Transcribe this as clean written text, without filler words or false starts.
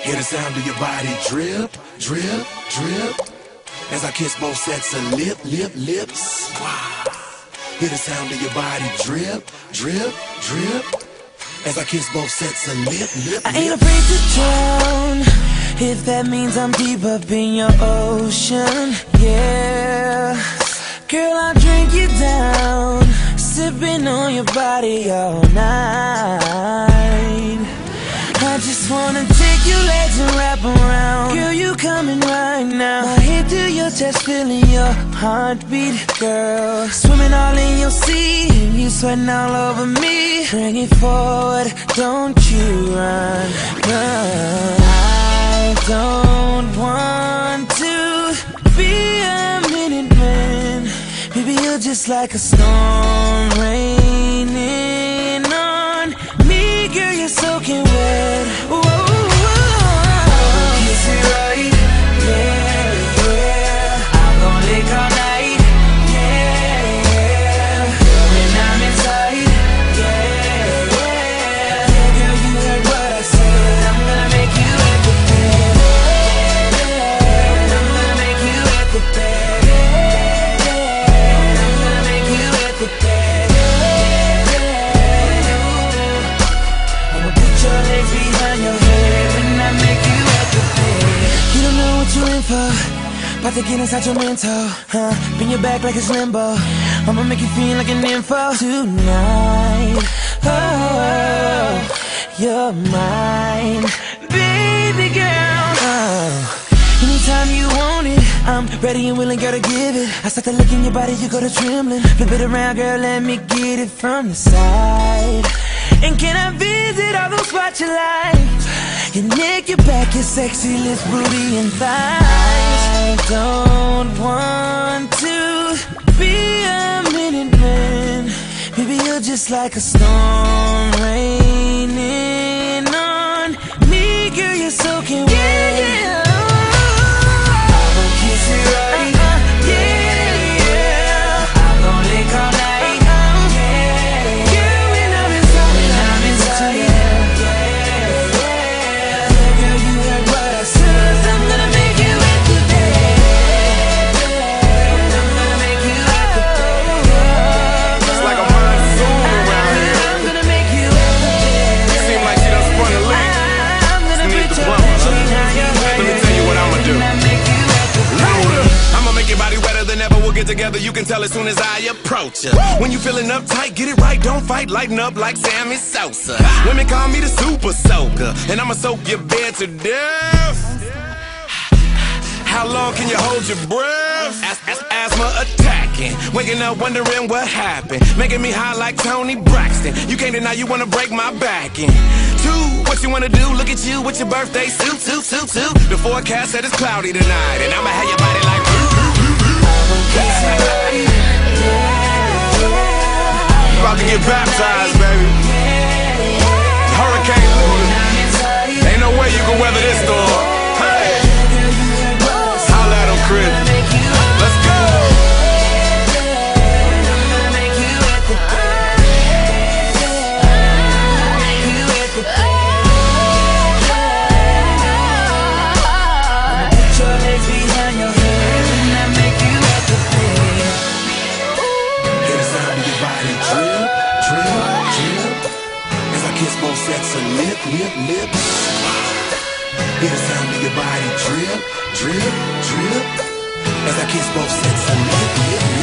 Hear the sound of your body drip, drip, drip. As I kiss both sets of lips. Wow. Hear the sound of your body drip, drip, drip. As I kiss both sets of lips. I ain't afraid to drown, if that means I'm deep up in your ocean. Yeah, girl, I'll drink you down, sipping on your body all night. I just wanna take your legs and wrap around. Girl, you coming right now. My head to your chest, feeling your heartbeat, girl. Swimming all in your sea, you sweating all over me. Bring it forward, don't you run, run. I don't want to be a minute man. Baby, you're just like a storm raining on me. Girl, you're soaking wet. Whoa, kiss it right, yeah, yeah. I'm gonna lick all night, yeah, yeah. When I'm inside, yeah, yeah. Yeah, girl, you heard what I said. I'm gonna make you wet the bed. I'm gonna make you wet the bed. I'm gonna make you wet the bed. I'ma put your legs behind your head when I make you wet the bed. You don't know what you're in for, about to get inside your mental, huh? Bring your back like it's limbo. I'ma make you feel like an info tonight. Oh, you're mine, baby girl. Oh, anytime you want it, I'm ready and willing, girl, to give it. I start to look in your body, you go to trembling. Flip it around, girl, let me get it from the side. And can I visit all those spots you like? Your neck, your back, your sexy lips, booty, and thighs. I don't want to be a minute man. Baby, you're just like a storm raining on me. Girl, you're soaking wet. Yeah, yeah. I'm gonna kiss it right, yeah, yeah. I'm gonna lick all night, yeah, yeah. When I'm inside, yeah, yeah. Girl, you heard what I said. I'm gonna make you wet the bed. I'm gonna make you wet the bed. It's like a monsoon around here. I'm gonna make you wet the bed. Seem like she done spun a leak. I'm gonna Need put the your plumber. legs behind your head. Let me tell you what I'ma do. When I make you wet the bed. Louder. I'ma make your body wetter than ever. We'll get together, you can tell as soon as I approach ya. When you feeling uptight, get it right, don't fight. Lighten up like Sammy Sosa. Women call me the super soaker, and I'ma soak your bed to death. How long can you hold your breath? Asthma attacking, waking up wondering what happened. Making me high like Tony Braxton. You can't deny you wanna break my back in. Two, what you wanna do? Look at you with your birthday suit. The forecast said it's cloudy tonight, and I'ma have your body like about to get baptized, baby. Hurricane Luna. Ain't no way you can weather this storm. Hey, holla at 'em, Chris. Let's go. Put your legs behind your head when I make you wet the bed. Hear the sound of your body drip, drip, drip. As I kiss both sets of lips. Hear the sound of your body drip, drip, drip. As I kiss both sets of lips.